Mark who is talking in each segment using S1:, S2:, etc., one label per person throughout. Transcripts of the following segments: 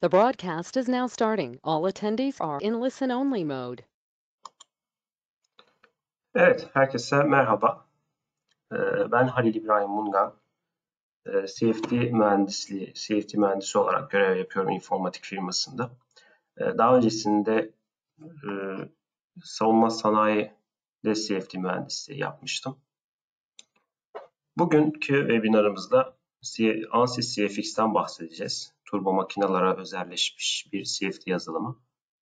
S1: The broadcast is now starting. All attendees are in listen-only mode.
S2: Evet, herkese merhaba. Ben Halil İbrahim Mungan. CFD mühendisi olarak görev yapıyorum informatik firmasında. Daha öncesinde e, savunma sanayide CFD mühendisliği yapmıştım. Bugünkü webinarımızda ANSYS CFX'ten bahsedeceğiz. Turbo makinalara özelleşmiş bir CFD yazılımı.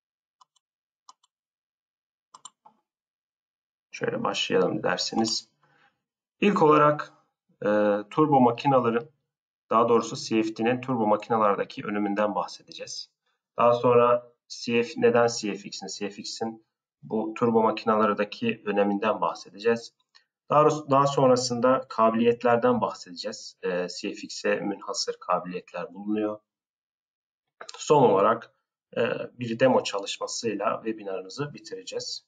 S2: Şöyle başlayalım derseniz. İlk olarak turbo makinaların, daha doğrusu CFD'nin turbo makinalardaki öneminden bahsedeceğiz. Daha sonra neden CFX'in bu turbo makinalardaki öneminden bahsedeceğiz. Daha sonrasında kabiliyetlerden bahsedeceğiz. CFX'e münhasır kabiliyetler bulunuyor. Son olarak bir demo çalışmasıyla webinarımızı bitireceğiz.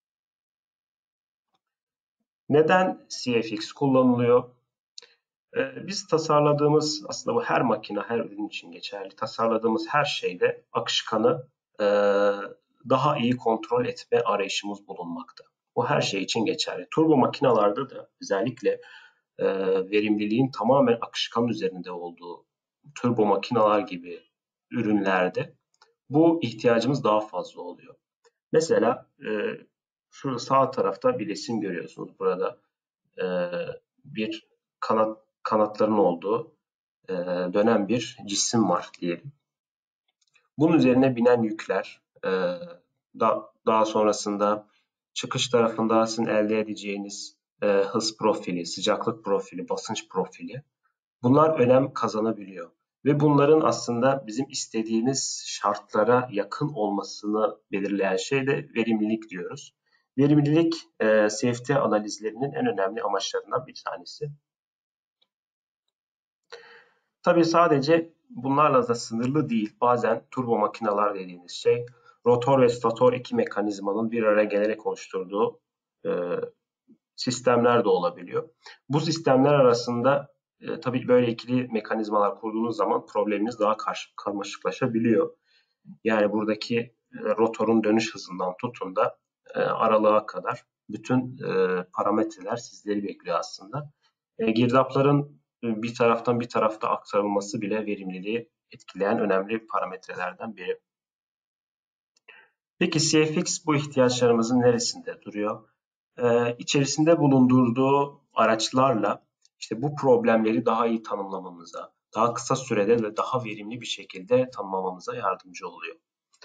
S2: Neden CFX kullanılıyor? Biz tasarladığımız, aslında bu her makine, her ürün için geçerli, tasarladığımız her şeyde akışkanı daha iyi kontrol etme arayışımız bulunmakta. Bu her şey için geçerli. Turbo makinalarda da özellikle verimliliğin tamamen akışkan üzerinde olduğu turbo makinalar gibi ürünlerde bu ihtiyacımız daha fazla oluyor. Mesela şurada sağ tarafta bir resim görüyorsunuz. Burada bir kanatların olduğu dönen bir cisim var diyelim. Bunun üzerine binen yükler, daha sonrasında çıkış tarafında sizin elde edeceğiniz hız profili, sıcaklık profili, basınç profili, bunlar önem kazanabiliyor. Ve bunların aslında bizim istediğimiz şartlara yakın olmasını belirleyen şey de verimlilik diyoruz. Verimlilik CFD analizlerinin en önemli amaçlarından bir tanesi. Tabii sadece bunlarla da sınırlı değil. Bazen turbo makineler dediğimiz şey rotor ve stator iki mekanizmanın bir araya gelerek oluşturduğu sistemler de olabiliyor. Bu sistemler arasında tabii böyle ikili mekanizmalar kurduğunuz zaman probleminiz daha karmaşıklaşabiliyor. Yani buradaki rotorun dönüş hızından tutun da aralığa kadar bütün parametreler sizleri bekliyor aslında. Girdapların bir taraftan bir tarafta aktarılması bile verimliliği etkileyen önemli parametrelerden biri. Peki CFX bu ihtiyaçlarımızın neresinde duruyor? İçerisinde bulundurduğu araçlarla işte bu problemleri daha iyi tanımlamamıza, daha kısa sürede ve daha verimli bir şekilde tanımlamamıza yardımcı oluyor.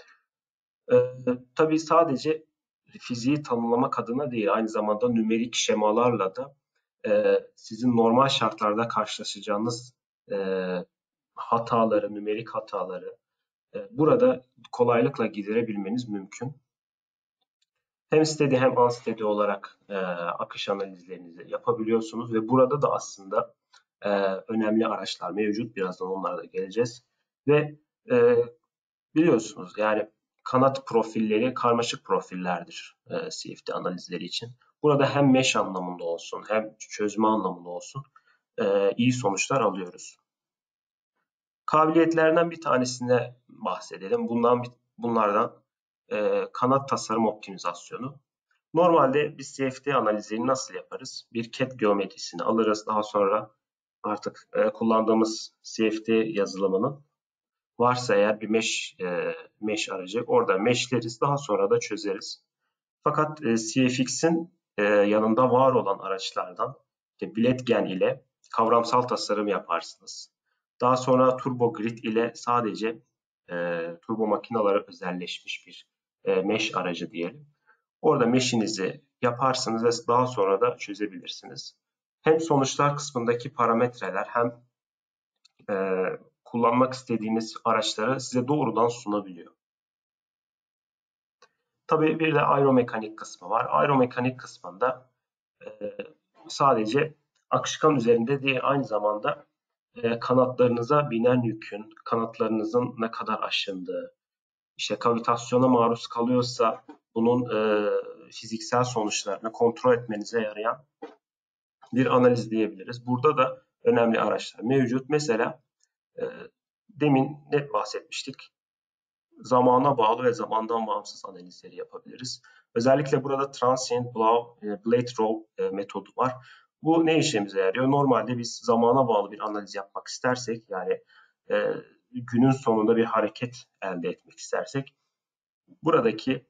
S2: Tabii sadece fiziği tanımlamak adına değil, aynı zamanda nümerik şemalarla da sizin normal şartlarda karşılaşacağınız hataları, nümerik hataları burada kolaylıkla giderebilmeniz mümkün. Hem steady hem unsteady olarak akış analizlerinizi yapabiliyorsunuz ve burada da aslında önemli araçlar mevcut. Birazdan onlara da geleceğiz. Ve biliyorsunuz yani kanat profilleri karmaşık profillerdir CFD analizleri için. Burada hem mesh anlamında olsun hem çözme anlamında olsun iyi sonuçlar alıyoruz. Kabiliyetlerden bir tanesine bahsedelim. Bunlardan kanat tasarım optimizasyonu. Normalde biz CFD analizini nasıl yaparız? Bir CAD geometrisini alırız. Daha sonra artık kullandığımız CFD yazılımının varsa eğer bir mesh aracı orada meshleriz. Daha sonra da çözeriz. Fakat CFX'in yanında var olan araçlardan Blendgen ile kavramsal tasarım yaparsınız. Daha sonra TurboGrid ile sadece turbo makinalara özelleşmiş bir mesh aracı diyelim. Orada mesh'inizi yaparsınız ve daha sonra da çözebilirsiniz. Hem sonuçlar kısmındaki parametreler hem kullanmak istediğiniz araçları size doğrudan sunabiliyor. Tabii bir de aeromekanik kısmı var. Aeromekanik kısmında sadece akışkan üzerinde değil, aynı zamanda kanatlarınıza binen yükün, kanatlarınızın ne kadar aşındığı, işte kavitasyona maruz kalıyorsa bunun fiziksel sonuçlarını kontrol etmenize yarayan bir analiz diyebiliriz. Burada da önemli araçlar mevcut. Mesela demin ne bahsetmiştik? zamana bağlı ve zamandan bağımsız analizleri yapabiliriz. Özellikle burada Transient Blade Row metodu var. Bu ne işimize yarıyor? Normalde biz zamana bağlı bir analiz yapmak istersek, yani günün sonunda bir hareket elde etmek istersek, buradaki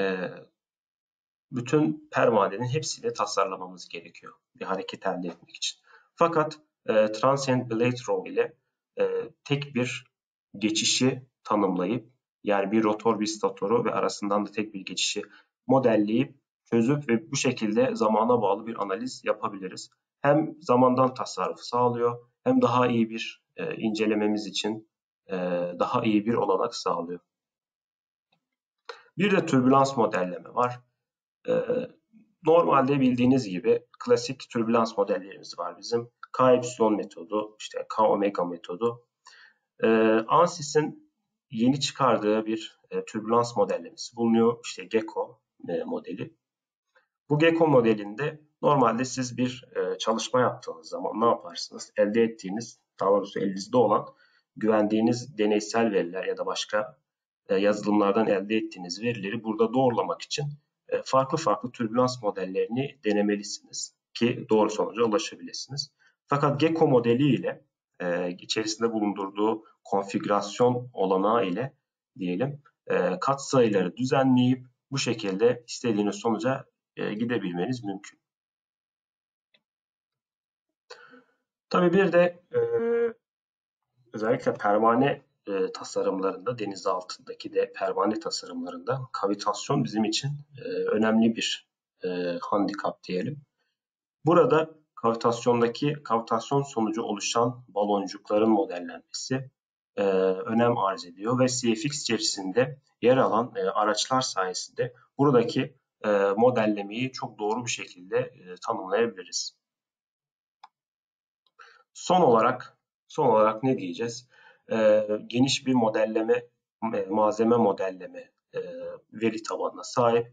S2: bütün pervanenin hepsini tasarlamamız gerekiyor bir hareket elde etmek için. Fakat Transient Blade Row ile tek bir geçişi tanımlayıp, yani bir rotor bir statoru ve arasından da tek bir geçişi modelleyip çözüp ve bu şekilde zamana bağlı bir analiz yapabiliriz. Hem zamandan tasarruf sağlıyor, hem daha iyi bir incelememiz için daha iyi bir olanak sağlıyor. Bir de türbülans modelleme var. Normalde bildiğiniz gibi klasik türbülans modellerimiz var bizim. K-epsilon metodu, işte K-omega metodu. ANSYS'in yeni çıkardığı bir türbülans modellemesi bulunuyor. İşte GECKO modeli. Bu GECKO modelinde normalde siz bir çalışma yaptığınız zaman ne yaparsınız? Elde ettiğiniz, daha doğrusu elinizde olan güvendiğiniz deneysel veriler ya da başka yazılımlardan elde ettiğiniz verileri burada doğrulamak için farklı farklı türbülans modellerini denemelisiniz ki doğru sonuca ulaşabilirsiniz. Fakat GECKO modeli ile içerisinde bulundurduğu konfigürasyon olanağı ile diyelim katsayıları düzenleyip bu şekilde istediğiniz sonuca gidebilmeniz mümkün. Tabii bir de özellikle pervane tasarımlarında, deniz altındaki de pervane tasarımlarında kavitasyon bizim için önemli bir handikap diyelim. Burada kavitasyon sonucu oluşan baloncukların modellenmesi önem arz ediyor ve CFX içerisinde yer alan araçlar sayesinde buradaki modellemeyi çok doğru bir şekilde tanımlayabiliriz. Son olarak ne diyeceğiz? Geniş bir malzeme modelleme veri tabanına sahip.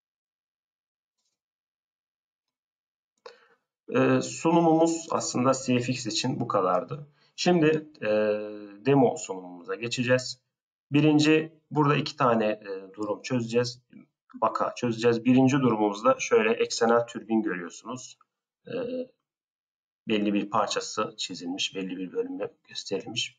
S2: Sunumumuz aslında CFX için bu kadardı. Şimdi demo sunumumuza geçeceğiz. Burada iki tane durum çözeceğiz. Vaka çözeceğiz. Birinci durumumuzda şöyle eksenel türbin görüyorsunuz. Belli bir parçası çizilmiş, belli bir bölümde gösterilmiş.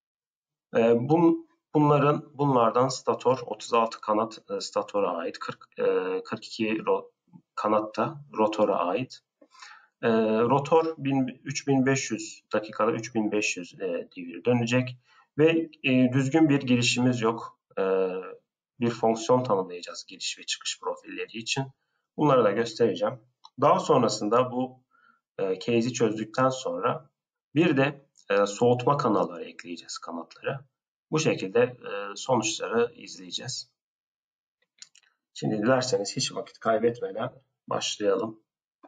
S2: Bunlardan stator 36 kanat statora ait, 42 kanat da rotora ait. Rotor 3500 dakikada 3500 devir dönecek ve düzgün bir girişimiz yok. Bir fonksiyon tanımlayacağız giriş ve çıkış profilleri için. Bunları da göstereceğim. Daha sonrasında bu case'i çözdükten sonra bir de soğutma kanalları ekleyeceğiz kanatlara. Bu şekilde sonuçları izleyeceğiz. Şimdi dilerseniz hiç vakit kaybetmeden başlayalım.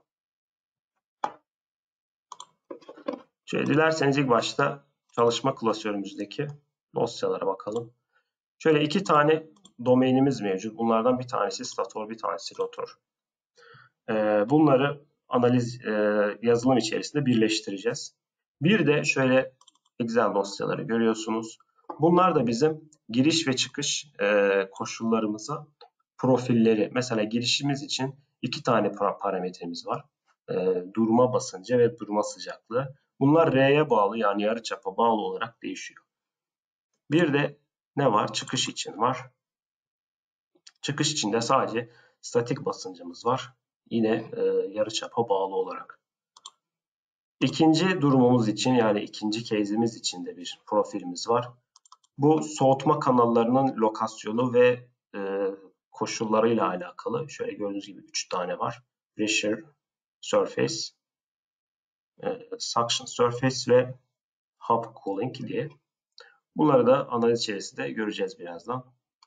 S2: Şöyle dilerseniz ilk başta çalışma klasörümüzdeki dosyalara bakalım. Şöyle iki tane domainimiz mevcut. Bunlardan bir tanesi stator, bir tanesi rotor. Bunları yazılım içerisinde birleştireceğiz. Bir de şöyle Excel dosyaları görüyorsunuz. Bunlar da bizim giriş ve çıkış koşullarımıza profilleri. Mesela girişimiz için iki tane parametremiz var. Durma basıncı ve durma sıcaklığı. Bunlar R'ye bağlı, yani yarıçapa bağlı olarak değişiyor. Bir de ne var? Çıkış için var. Çıkış için de sadece statik basıncımız var. Yine yarıçapa bağlı olarak. İkinci durumumuz için, yani ikinci case'imiz için de bir profilimiz var. Bu soğutma kanallarının lokasyonu ve koşullarıyla alakalı. Şöyle gördüğünüz gibi 3 tane var. Pressure Surface, Suction Surface ve Hub Cooling diye. Bunları da analiz içerisinde göreceğiz birazdan.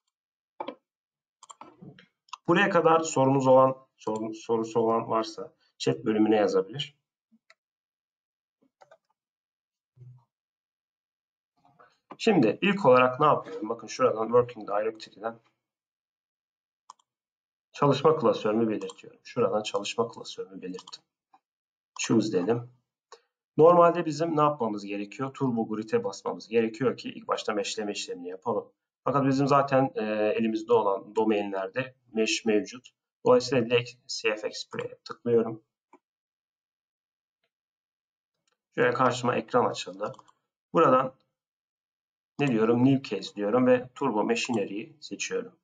S2: Buraya kadar sorusu olan varsa chat bölümüne yazabilir. Şimdi ilk olarak ne yapıyorum? Bakın şuradan Working Directory'den çalışma klasörümü belirtiyorum. Şuradan çalışma klasörümü belirttim. Choose dedim. Normalde bizim ne yapmamız gerekiyor? Turbo Grid'e basmamız gerekiyor ki ilk başta meşleme işlemini yapalım. Fakat bizim zaten elimizde olan domainlerde mesh mevcut. Dolayısıyla direkt CFX Play'e tıklıyorum. Şöyle karşıma ekran açıldı. Buradan ne diyorum? New Case diyorum ve Turbo Machinery'yi seçiyorum.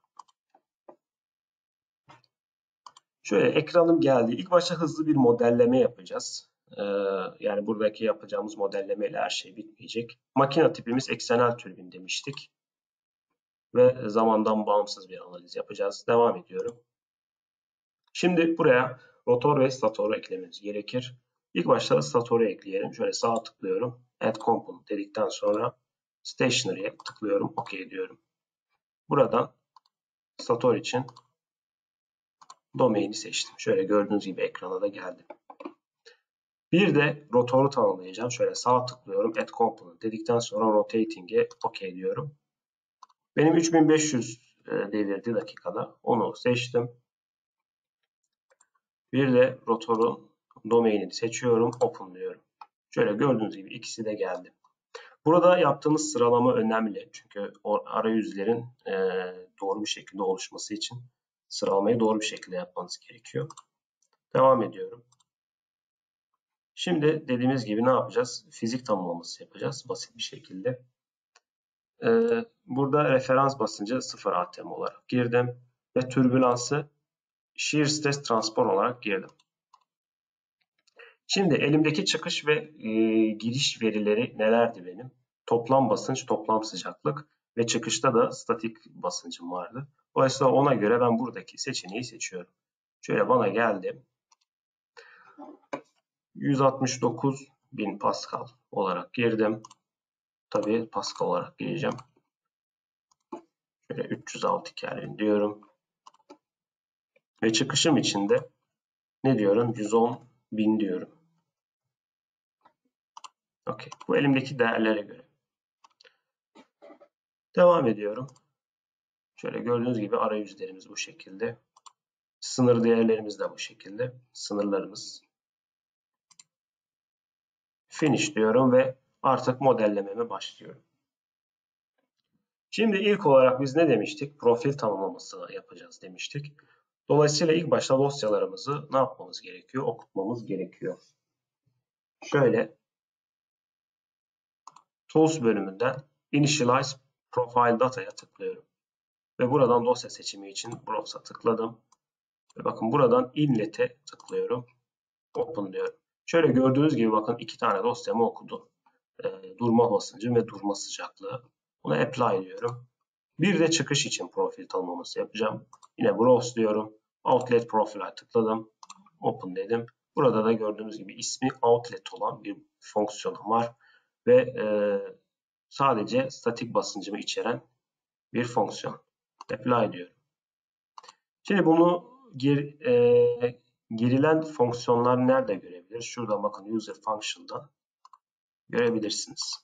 S2: Şöyle ekranım geldi. İlk başta hızlı bir modelleme yapacağız. Yani buradaki yapacağımız modellemeyle her şey bitmeyecek. Makine tipimiz eksenel türbin demiştik. Ve zamandan bağımsız bir analiz yapacağız. Devam ediyorum. Şimdi buraya rotor ve stator eklememiz gerekir. İlk başta stator'u ekleyelim. Şöyle sağ tıklıyorum. Add Component dedikten sonra Stationary'e tıklıyorum. OK diyorum. Buradan stator için domaini seçtim. Şöyle gördüğünüz gibi ekrana da geldim. Bir de rotoru tanımlayacağım. Şöyle sağ tıklıyorum. Add Component dedikten sonra Rotating'e OK diyorum. Benim 3500 devirdi dakikada. Onu seçtim. Bir de rotorun domainini seçiyorum. Open diyorum. Şöyle gördüğünüz gibi ikisi de geldi. Burada yaptığınız sıralama önemli. Çünkü o arayüzlerin doğru bir şekilde oluşması için sıralamayı doğru bir şekilde yapmanız gerekiyor. Devam ediyorum. Şimdi dediğimiz gibi ne yapacağız? Fizik tanımlaması yapacağız basit bir şekilde. Burada referans basıncı 0 atm olarak girdim ve türbülansı shear stress transport olarak girdim. Şimdi elimdeki çıkış ve giriş verileri nelerdi benim? Toplam basınç, toplam sıcaklık ve çıkışta da statik basıncım vardı. Dolayısıyla ona göre ben buradaki seçeneği seçiyorum. Şöyle bana geldi. 169.000 Pascal olarak girdim. Tabii Pascal olarak gireceğim. Şöyle 306 Kelvin diyorum. Ve çıkışım için de ne diyorum? 110.000 diyorum. Okey. Bu elimdeki değerlere göre. Devam ediyorum. Şöyle gördüğünüz gibi arayüzlerimiz bu şekilde. Sınır değerlerimiz de bu şekilde. Sınırlarımız. Finish diyorum ve artık modellememe başlıyorum. Şimdi ilk olarak biz ne demiştik? Profil tanımlaması yapacağız demiştik. Dolayısıyla ilk başta dosyalarımızı ne yapmamız gerekiyor? Okutmamız gerekiyor. Şöyle Tools bölümünden Initialize Profile Data'ya tıklıyorum. Ve buradan dosya seçimi için Browse'a tıkladım. Ve bakın buradan Inlet'e tıklıyorum. Open diyorum. Şöyle gördüğünüz gibi bakın iki tane dosyamı okudu. Durma basıncı ve durma sıcaklığı. Buna Apply diyorum. Bir de çıkış için profil tanımlaması yapacağım. Yine Browse diyorum. Outlet Profile'a tıkladım. Open dedim. Burada da gördüğünüz gibi ismi Outlet olan bir fonksiyonum var. Ve sadece statik basıncımı içeren bir fonksiyon. Apply diyorum. Şimdi bunu girilen fonksiyonlar nerede görebiliriz? Şuradan bakın User Function'dan görebilirsiniz.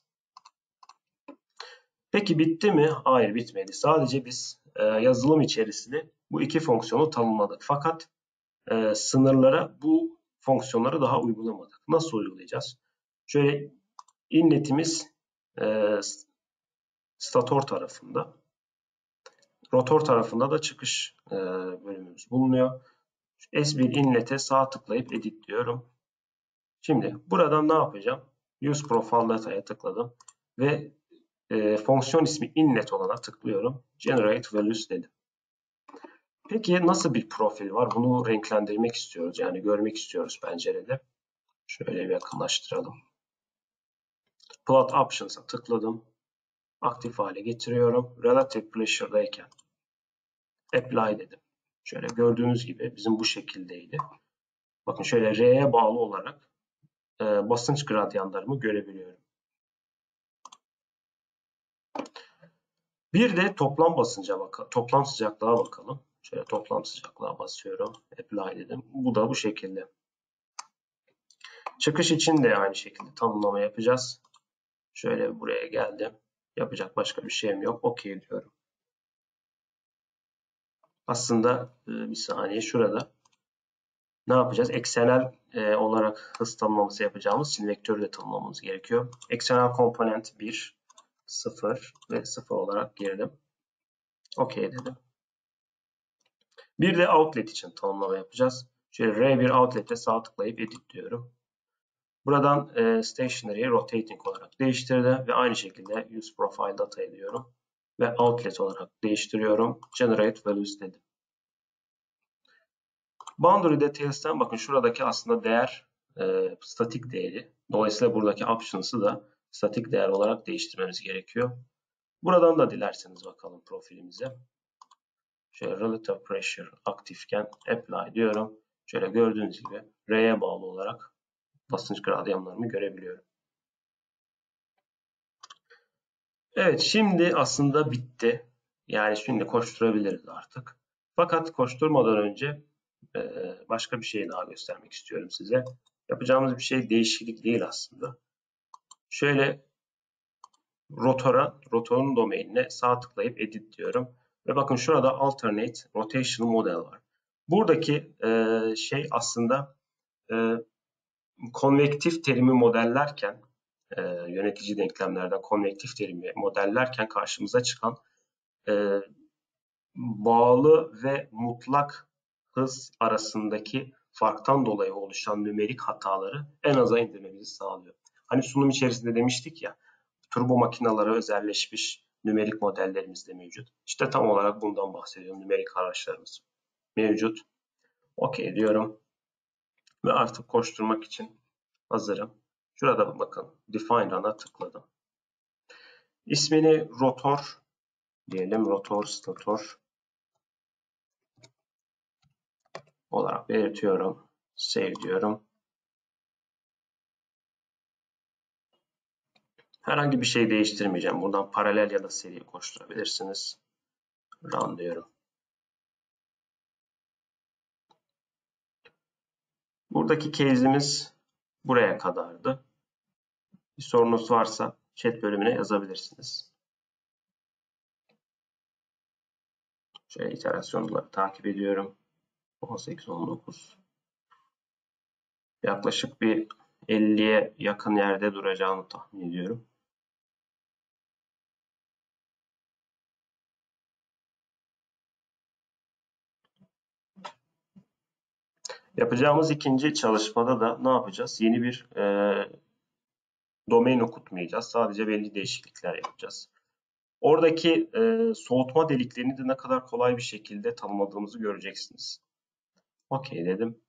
S2: Peki bitti mi? Hayır bitmedi. Sadece biz yazılım içerisinde bu iki fonksiyonu tanımladık. Fakat sınırlara bu fonksiyonları daha uygulamadık. Nasıl uygulayacağız? Şöyle inletimiz stator tarafında. Rotor tarafında da çıkış bölümümüz bulunuyor. S1 inlet'e sağ tıklayıp edit diyorum. Şimdi buradan ne yapacağım? Use Profile Data'ya tıkladım ve fonksiyon ismi inlet olana tıklıyorum. Generate Values dedim. Peki nasıl bir profil var? Bunu renklendirmek istiyoruz. Yani görmek istiyoruz pencerede. Şöyle bir yakınlaştıralım. Plot Options'a tıkladım. Aktif hale getiriyorum. Relative Pressure'dayken Apply dedim. Şöyle gördüğünüz gibi bizim bu şekildeydi. Bakın şöyle R'ye bağlı olarak basınç gradyanlarımı görebiliyorum. Bir de toplam basınca bakalım. Toplam sıcaklığa bakalım. Şöyle toplam sıcaklığa basıyorum. Apply dedim. Bu da bu şekilde. Çıkış için de aynı şekilde tanımlama yapacağız. Şöyle buraya geldim. Yapacak başka bir şeyim yok. OK diyorum. Aslında bir saniye şurada ne yapacağız? Eksenel olarak hız tanımlaması yapacağımız için vektörü de tanımlamamız gerekiyor. Eksenel komponent 1, 0 ve 0 olarak girdim. OK dedim. Bir de outlet için tanımlama yapacağız. Şöyle R1 outlet'e sağ tıklayıp edit diyorum. Buradan stationary'i rotating olarak değiştirdi ve aynı şekilde use profile data diyorum. Ve outlet olarak değiştiriyorum. Generate values dedim. Boundary details'ten bakın şuradaki aslında değer statik değeri. Dolayısıyla buradaki options'ı da statik değer olarak değiştirmemiz gerekiyor. Buradan da dilerseniz bakalım profilimize. Şöyle relative pressure aktifken apply diyorum. Şöyle gördüğünüz gibi R'ye bağlı olarak basınç gradyanlarımı görebiliyorum. Evet, şimdi aslında bitti. Yani şimdi koşturabiliriz artık. Fakat koşturmadan önce başka bir şey daha göstermek istiyorum size. Yapacağımız bir şey değişiklik değil aslında. Şöyle rotorun domainine sağ tıklayıp edit diyorum. Ve bakın şurada alternate rotational model var. Buradaki şey aslında e, konvektif terimi modellerken yönetici denklemlerden konvektif terimi modellerken karşımıza çıkan e, bağlı ve mutlak hız arasındaki farktan dolayı oluşan nümerik hataları en aza indirmemizi sağlıyor. Hani sunum içerisinde demiştik ya, turbo makinalara özelleşmiş nümerik modellerimiz de mevcut. İşte tam olarak bundan bahsediyorum. Nümerik araçlarımız mevcut. OK diyorum ve artık koşturmak için hazırım. Şurada bakın Define Run'a tıkladım. İsmini rotor diyelim. Rotor stator olarak belirtiyorum. Save diyorum. Herhangi bir şey değiştirmeyeceğim. Buradan paralel ya da seri koşturabilirsiniz. Run diyorum. Buradaki case'imiz buraya kadardı. Bir sorunuz varsa chat bölümüne yazabilirsiniz. Şöyle iterasyonları takip ediyorum. 18-19. Yaklaşık bir 50'ye yakın yerde duracağını tahmin ediyorum. Yapacağımız ikinci çalışmada da ne yapacağız? Yeni bir domain okutmayacağız. Sadece belli değişiklikler yapacağız. Oradaki soğutma deliklerini de ne kadar kolay bir şekilde tanımladığımızı göreceksiniz. OK dedim.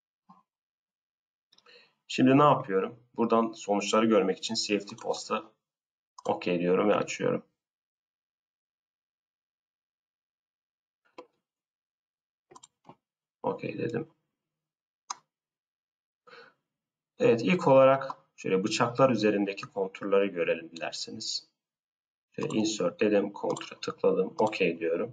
S2: Şimdi ne yapıyorum? Buradan sonuçları görmek için CFD Post'a OK diyorum ve açıyorum. OK dedim. Evet, ilk olarak şöyle bıçaklar üzerindeki konturları görelim dilerseniz. Şöyle insert dedim, kontura tıkladım, OK diyorum.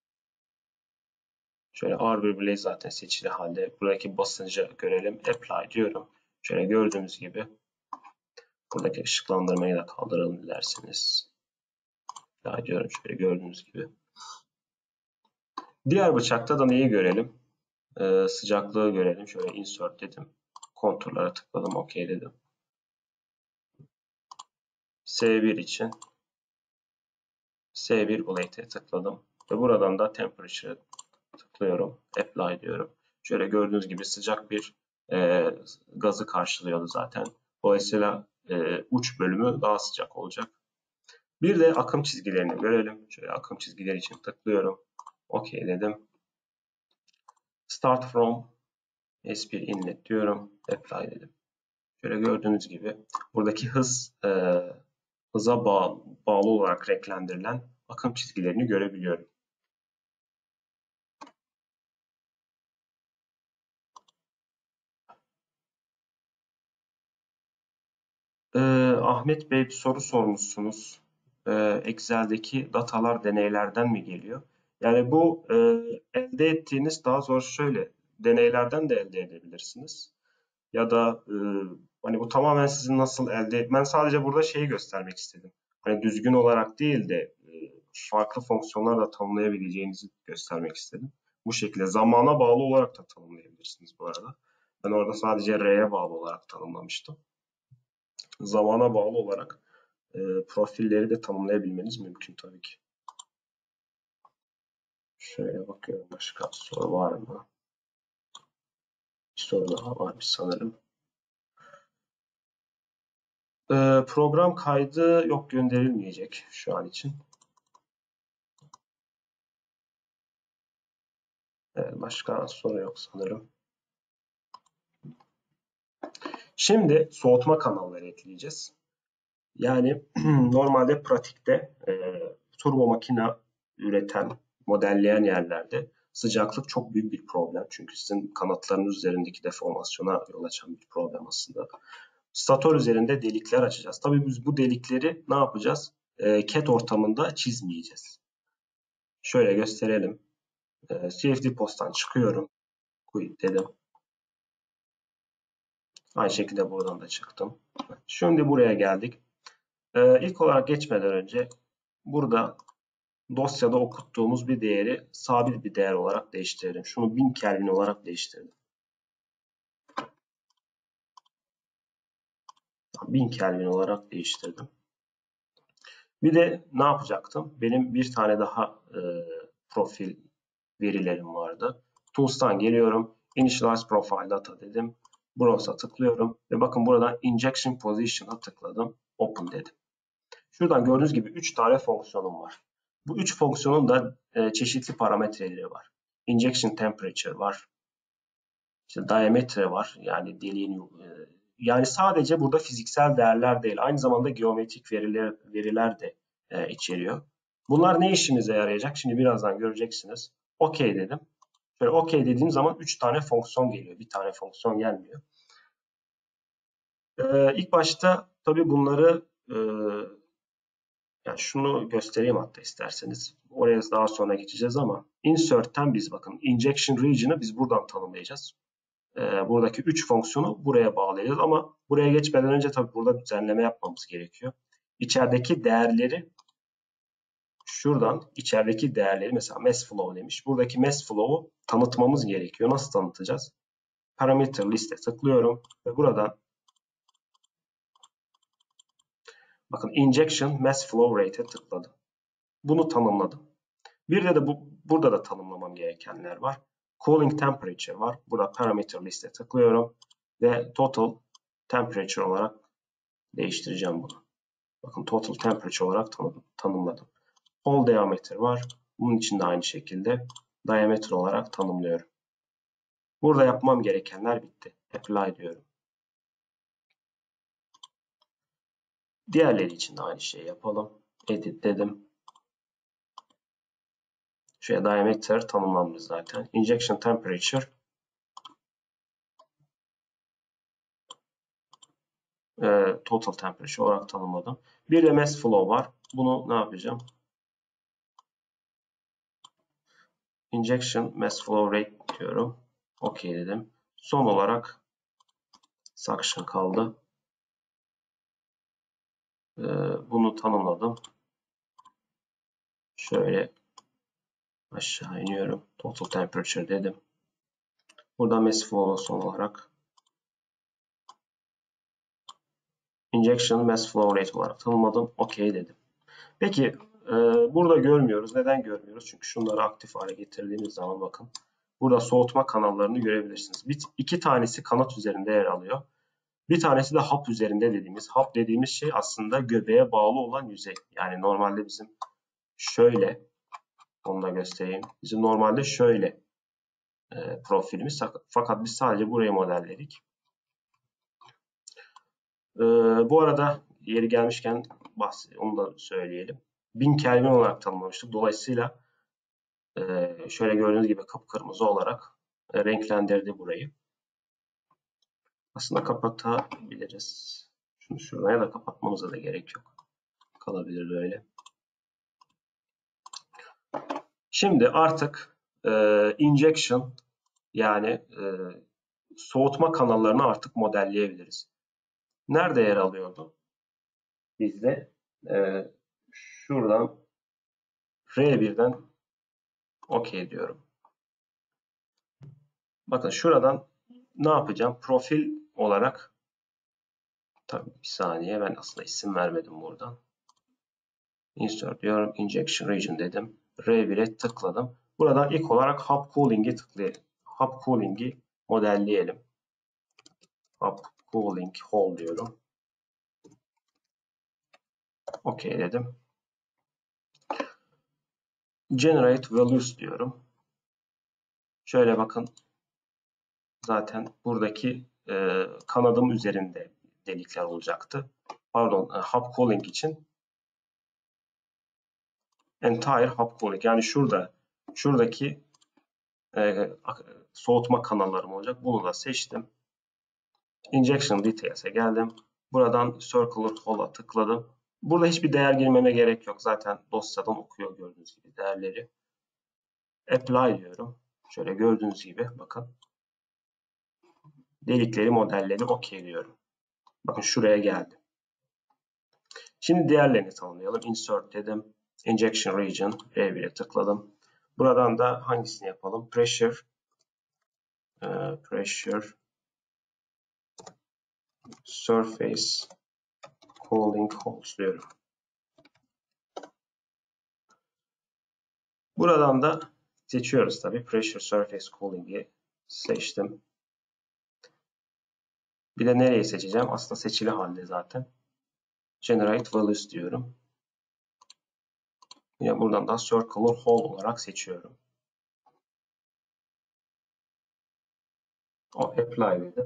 S2: Şöyle ağır bir bilek zaten seçili halde. Buradaki basıncı görelim, apply diyorum. Şöyle gördüğünüz gibi buradaki ışıklandırmayı da kaldıralım dilerseniz. Apply diyorum şöyle gördüğünüz gibi. Diğer bıçakta da neyi görelim? Sıcaklığı görelim. Şöyle insert dedim. Konturlara tıkladım, OK dedim. S1 için S1 blade'e tıkladım. Ve buradan da temperature'e tıklıyorum. Apply diyorum. Şöyle gördüğünüz gibi sıcak bir gazı karşılıyordu zaten. Dolayısıyla uç bölümü daha sıcak olacak. Bir de akım çizgilerini görelim. Şöyle akım çizgileri için tıklıyorum. OK dedim. Start from S1 inlet diyorum. Apply dedim. Şöyle gördüğünüz gibi buradaki hıza bağlı olarak renklendirilen akım çizgilerini görebiliyorum. Ahmet Bey bir soru sormuşsunuz. Excel'deki datalar deneylerden mi geliyor? Yani bu elde ettiğiniz daha doğrusu şöyle deneylerden de elde edebilirsiniz. Ya da hani bu tamamen sizin nasıl ben sadece burada şeyi göstermek istedim. Hani düzgün olarak değil de farklı fonksiyonlar da tanımlayabileceğinizi göstermek istedim. Bu şekilde zamana bağlı olarak da tanımlayabilirsiniz bu arada. Ben orada sadece R'ye bağlı olarak tanımlamıştım. Zamana bağlı olarak profilleri de tanımlayabilmeniz mümkün tabii ki. Şöyle bakıyorum, başka soru var mı? Bir soru daha varmış sanırım. Program kaydı yok, gönderilmeyecek şu an için. Evet, başka soru yok sanırım. Şimdi soğutma kanalları ekleyeceğiz. Yani normalde pratikte turbo makine üreten, modelleyen yerlerde sıcaklık çok büyük bir problem. Çünkü sizin kanatlarınız üzerindeki deformasyona yol açan bir problem aslında. Stator üzerinde delikler açacağız. Tabii biz bu delikleri ne yapacağız? CAD ortamında çizmeyeceğiz. Şöyle gösterelim. CFD post'tan çıkıyorum. Quit dedim. Aynı şekilde buradan da çıktım. Şimdi buraya geldik. İlk olarak geçmeden önce burada dosyada okuttuğumuz bir değeri sabit bir değer olarak değiştirelim. Şunu 1000 Kelvin olarak değiştirdim. 1000 Kelvin olarak değiştirdim. Bir de ne yapacaktım? Benim bir tane daha profil verilerim vardı. Tools'tan geliyorum. Initialize Profile Data dedim. Browse'a tıklıyorum. Ve bakın buradan Injection Position'a tıkladım. Open dedim. Şuradan gördüğünüz gibi 3 tane fonksiyonum var. Bu 3 fonksiyonun da çeşitli parametreleri var. Injection Temperature var. İşte diametre var. Yani deliğin yani sadece burada fiziksel değerler değil, aynı zamanda geometrik veriler de içeriyor. Bunlar ne işimize yarayacak? Şimdi birazdan göreceksiniz. OK dedim. Şöyle OK dediğim zaman 3 tane fonksiyon geliyor. Bir tane fonksiyon gelmiyor. İlk başta tabii bunları yani şunu göstereyim hatta isterseniz. Oraya daha sonra geçeceğiz ama insert'ten biz bakın injection region'ı biz buradan tanımlayacağız. Buradaki 3 fonksiyonu buraya bağlayacağız ama buraya geçmeden önce tabii burada düzenleme yapmamız gerekiyor. İçerideki değerleri şuradan içerideki değerleri mesela mass flow demiş. Buradaki mass flow'u tanıtmamız gerekiyor. Nasıl tanıtacağız? Parameter liste tıklıyorum ve buradan bakın injection mass flow rate'e tıkladım. Bunu tanımladım. Bir de burada da tanımlamam gerekenler var. Cooling temperature var. Burada parameter liste tıklıyorum ve total temperature olarak değiştireceğim bunu. Bakın total temperature olarak tanımladım. Hole diameter var. Bunun için de aynı şekilde diameter olarak tanımlıyorum. Burada yapmam gerekenler bitti. Apply diyorum. Diğerleri için de aynı şeyi yapalım. Edit dedim. Şuraya diameter tanımlanmış zaten. Injection temperature total temperature olarak tanımladım. Bir de mass flow var. Bunu ne yapacağım? Injection mass flow rate diyorum. OK dedim. Son olarak suction kaldı. Bunu tanımladım. Şöyle aşağı iniyorum. Total temperature dedim. Burada mass flow'u son olarak injection mass flow rate olarak tanımladım. OK dedim. Peki burada görmüyoruz. Neden görmüyoruz? Çünkü şunları aktif hale getirdiğimiz zaman bakın. Burada soğutma kanallarını görebilirsiniz. İki tanesi kanat üzerinde yer alıyor. Bir tanesi de hap üzerinde dediğimiz. Hap dediğimiz şey aslında göbeğe bağlı olan yüzey. Yani normalde bizim şöyle, onu da göstereyim. Bizim normalde şöyle profilimiz. Fakat biz sadece burayı modelledik. Bu arada yeri gelmişken onu da söyleyelim. 1000 Kelvin olarak tanımlamıştık. Dolayısıyla şöyle gördüğünüz gibi kıpkırmızı olarak renklendirdi burayı. Aslında kapatabiliriz. Şunu şuraya da kapatmamıza da gerek yok. Kalabilir böyle. Şimdi artık injection yani soğutma kanallarını artık modelleyebiliriz. Nerede yer alıyordu? Bizde şuradan R1'den OK diyorum. Bakın şuradan ne yapacağım? Profil olarak tabii bir saniye, ben aslında isim vermedim buradan. Insert diyorum. Injection region dedim. R1'e tıkladım. Buradan ilk olarak hub cooling'i tıklayalım. Hub cooling'i modelleyelim. Hub cooling hole diyorum. OK dedim. Generate values diyorum. Şöyle bakın. Zaten buradaki kanadım üzerinde delikler olacaktı. Pardon, hub cooling için entire hub cooling. Yani şuradaki soğutma kanallarım olacak. Bunu da seçtim. Injection Details'e geldim. Buradan Circular Hole'a tıkladım. Burada hiçbir değer girmeme gerek yok. Zaten dosyadan okuyor gördüğünüz gibi değerleri. Apply diyorum. Şöyle gördüğünüz gibi bakın. Delikleri modelledi. OK diyorum. Bakın şuraya geldi. Şimdi diğerlerini tanımlayalım. Insert dedim. Injection Region R1'e tıkladım. Buradan da hangisini yapalım? Pressure Surface Cooling Holes diyorum. Buradan da seçiyoruz tabii. Pressure Surface Cooling'i seçtim. Bir de nereyi seçeceğim? Aslında seçili halde zaten. Generate Values diyorum. Yine buradan da Circular Hole olarak seçiyorum. O Apply dedim.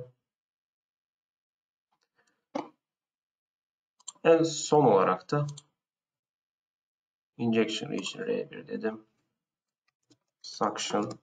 S2: En son olarak da Injection Region R1 dedim. Suction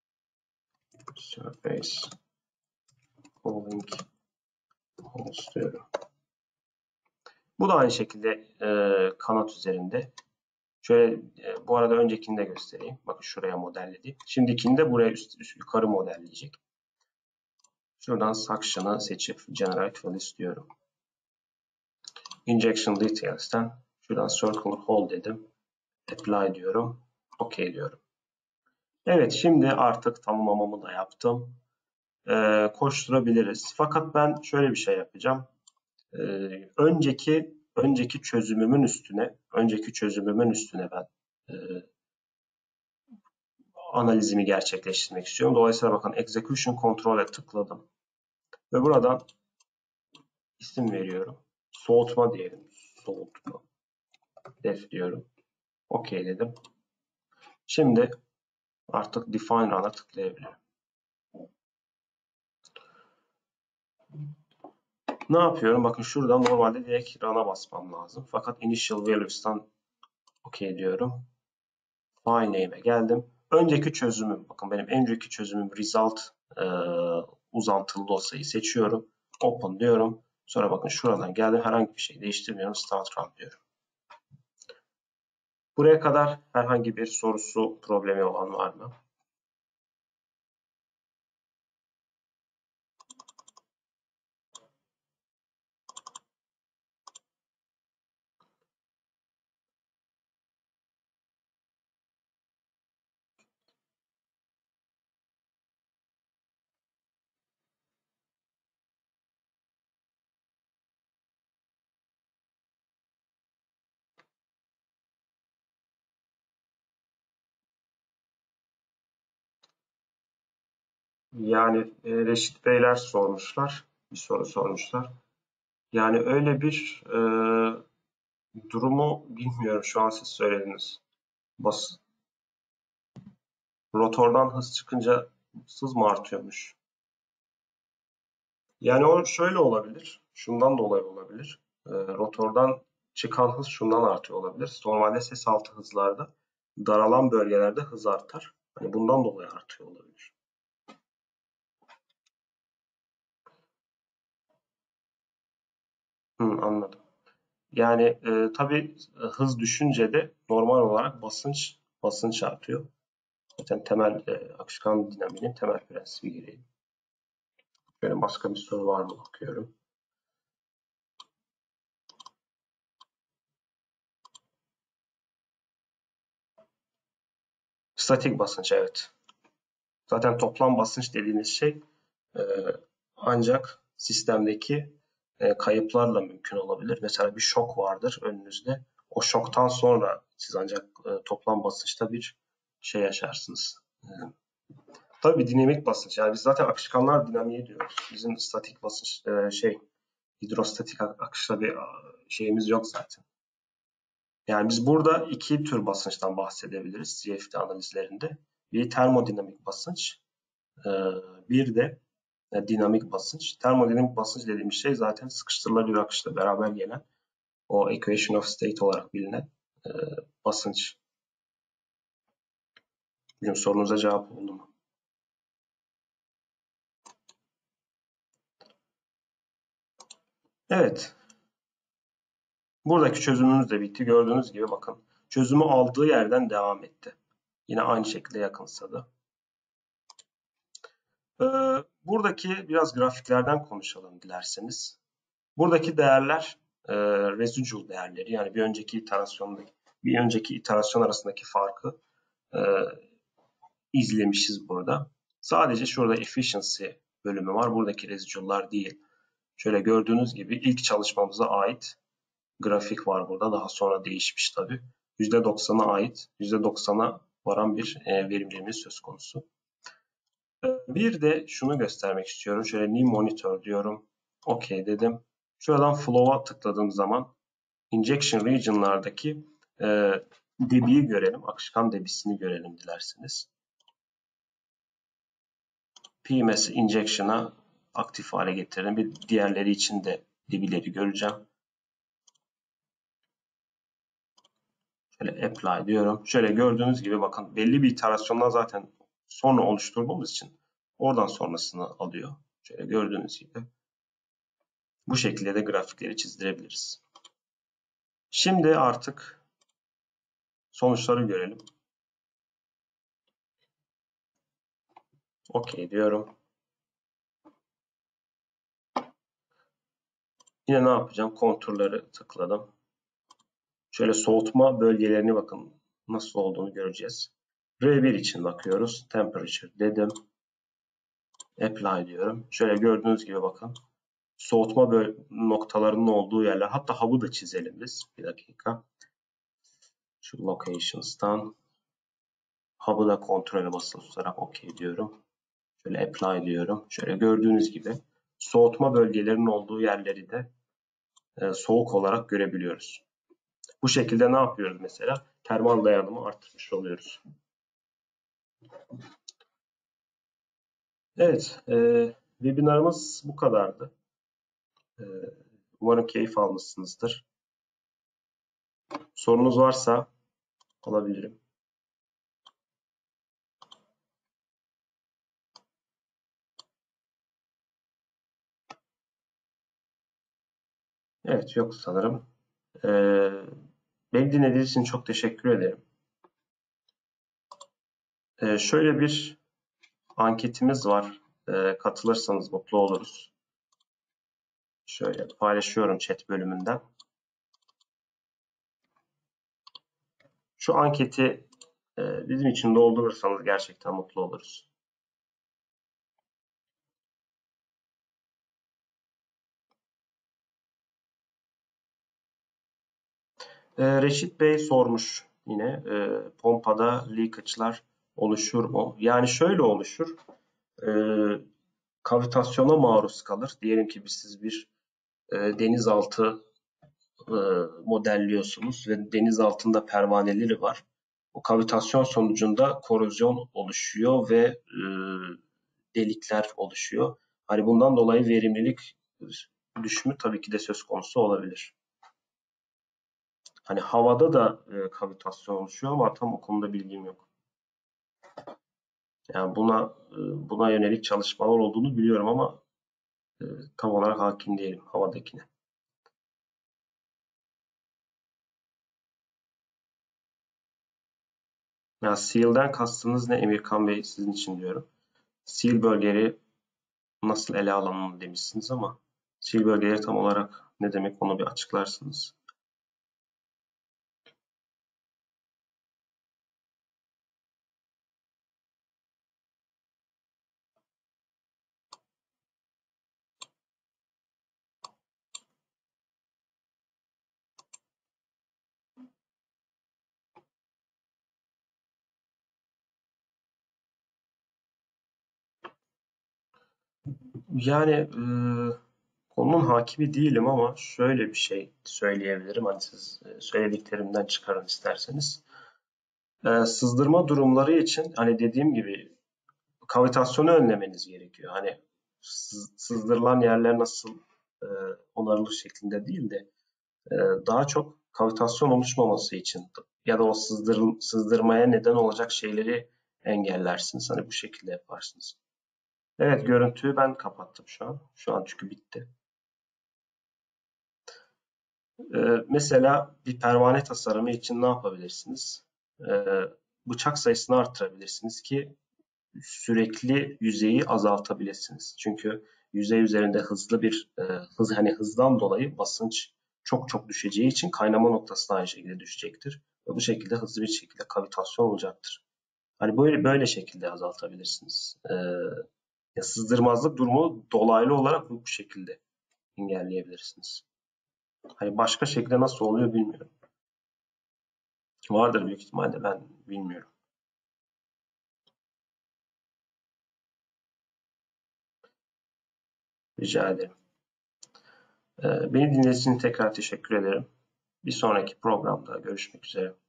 S2: Surface Cooling Holes diyorum. Bu da aynı şekilde kanat üzerinde. Şöyle bu arada öncekini de göstereyim. Bakın şuraya modelledi. Şimdikini de buraya üst yukarı modelleyecek. Şuradan Suction'ı seçip Generate Values diyorum. Injection Details'ten şuradan Circular Hole dedim. Apply diyorum. OK diyorum. Evet, şimdi artık tamamlamamı da yaptım. Koşturabiliriz. Fakat ben şöyle bir şey yapacağım. Önceki çözümümün üstüne ben analizimi gerçekleştirmek istiyorum. Dolayısıyla bakın Execution Control'e tıkladım. Ve buradan isim veriyorum. Soğutma diyelim. Soğutma. Def diyorum. OK dedim. Şimdi artık Define Run'a tıklayabilirim. Ne yapıyorum? Bakın şurada normalde direkt Run'a basmam lazım. Fakat Initial Values'tan OK diyorum. File Name'e geldim. Önceki çözümüm, bakın benim en önceki çözümüm Result uzantılı dosyayı seçiyorum. Open diyorum. Sonra bakın şuradan geldim. Herhangi bir şey değiştirmiyorum. Start Run diyorum. Buraya kadar herhangi bir sorusu, problemi olan var mı? Yani Reşit Beyler sormuşlar. Bir soru sormuşlar. Yani öyle bir durumu bilmiyorum. Şu an siz söylediniz. Rotordan hız çıkınca hız mı artıyormuş? Yani o şöyle olabilir. Şundan dolayı olabilir. Rotordan çıkan hız şundan artıyor olabilir. Normalde ses altı hızlarda daralan bölgelerde hız artar. Hani bundan dolayı artıyor olabilir. Anladım. Yani tabii hız düşünce de normal olarak basınç artıyor. Zaten temel akışkan dinamiğinin temel prensibi gereği. Böyle başka bir soru var mı bakıyorum. Statik basınç, evet. Zaten toplam basınç dediğiniz şey e, ancak sistemdeki kayıplarla mümkün olabilir. Mesela bir şok vardır önünüzde. O şoktan sonra siz ancak toplam basınçta bir şey yaşarsınız. Tabii dinamik basınç. Yani biz zaten akışkanlar dinamiği diyoruz. Bizim statik basınç hidrostatik akışla bir şeyimiz yok zaten. Yani biz burada iki tür basınçtan bahsedebiliriz CFD analizlerinde. Bir termodinamik basınç, bir de dinamik basınç. Termodinamik basınç dediğimiz şey zaten sıkıştırılabilir akışla beraber gelen o equation of state olarak bilinen basınç. Bilmiyorum sorunuza cevap oldu mu? Evet. Buradaki çözümümüz de bitti. Gördüğünüz gibi bakın. Çözümü aldığı yerden devam etti. Yine aynı şekilde yakınsadı. Buradaki biraz grafiklerden konuşalım dilerseniz. Buradaki değerler residual değerleri. Yani bir önceki iterasyon arasındaki farkı e, izlemişiz burada. Sadece şurada efficiency bölümü var. Buradaki residual'lar değil. Şöyle gördüğünüz gibi ilk çalışmamıza ait grafik var burada. Daha sonra değişmiş tabii. %90'a ait, %90'a varan bir verimliliğimiz söz konusu. Bir de şunu göstermek istiyorum. Şöyle new monitor diyorum. OK dedim. Şuradan flow'a tıkladığım zaman injection region'lardaki debiyi görelim. Akışkan debisini görelim dilerseniz. PMS injection'a aktif hale getirdim. Bir diğerleri için de debileri göreceğim. Şöyle apply diyorum. Şöyle gördüğünüz gibi bakın belli bir iterasyondan zaten sonra oluşturduğumuz için oradan sonrasını alıyor. Şöyle gördüğünüz gibi. Bu şekilde de grafikleri çizdirebiliriz. Şimdi artık sonuçları görelim. OK diyorum. Yine ne yapacağım? Konturları tıkladım. Şöyle soğutma bölgelerini bakın nasıl olduğunu göreceğiz. R1 için bakıyoruz. Temperature dedim. Apply diyorum. Şöyle gördüğünüz gibi bakın. Soğutma noktalarının olduğu yerler. Hatta hub'ı da çizelim biz. Bir dakika. Şu locations'tan hub'ı da kontrole basılı tutarak OK diyorum. Şöyle apply diyorum. Şöyle gördüğünüz gibi soğutma bölgelerinin olduğu yerleri de soğuk olarak görebiliyoruz. Bu şekilde ne yapıyoruz mesela? Termal dayanımı arttırmış oluyoruz. Evet, webinarımız bu kadardı. E, Umarım keyif almışsınızdır. Sorunuz varsa alabilirim. Evet, yok sanırım. E, Beni dinlediğiniz için çok teşekkür ederim. Şöyle bir anketimiz var. Katılırsanız mutlu oluruz. Şöyle paylaşıyorum chat bölümünden. Şu anketi bizim için doldurursanız gerçekten mutlu oluruz. Reşit Bey sormuş yine pompada leakage'lar oluşur mu? Yani şöyle oluşur. E, Kavitasyona maruz kalır. Diyelim ki siz bir denizaltı e, modelliyorsunuz ve deniz altında pervaneleri var. O kavitasyon sonucunda korozyon oluşuyor ve delikler oluşuyor. Hani bundan dolayı verimlilik düşümü tabii ki de söz konusu olabilir. Hani havada da kavitasyon oluşuyor ama tam o konuda bilgim yok. Yani buna yönelik çalışmalar olduğunu biliyorum ama tam olarak hakim değilim havadakine. Yani SEAL'den kastınız ne Emirkan Bey sizin için diyorum. SEAL bölgeleri nasıl ele alınmalı demişsiniz ama SEAL bölgeleri tam olarak ne demek onu bir açıklarsınız. Yani konunun hakimi değilim ama şöyle bir şey söyleyebilirim. Hani siz söylediklerimden çıkarın isterseniz. Sızdırma durumları için hani dediğim gibi kavitasyonu önlemeniz gerekiyor. Hani sızdırılan yerler nasıl e, onarılır şeklinde değil de e, daha çok kavitasyon oluşmaması için ya da o sızdırmaya neden olacak şeyleri engellersiniz. Hani bu şekilde yaparsınız. Evet, görüntüyü ben kapattım şu an. Şu an çünkü bitti. Mesela bir pervane tasarımı için ne yapabilirsiniz? Bıçak sayısını arttırabilirsiniz ki sürekli yüzeyi azaltabilirsiniz. Çünkü yüzey üzerinde hızlı bir hani hızdan dolayı basınç çok çok düşeceği için kaynama noktası da aynı şekilde düşecektir. Ve bu şekilde hızlı bir şekilde kavitasyon olacaktır. Hani böyle şekilde azaltabilirsiniz. Ya sızdırmazlık durumu dolaylı olarak bu şekilde engelleyebilirsiniz. Hani başka şekilde nasıl oluyor bilmiyorum. Vardır büyük ihtimalle, ben bilmiyorum. Rica ederim. Beni dinlediğiniz için tekrar teşekkür ederim. Bir sonraki programda görüşmek üzere.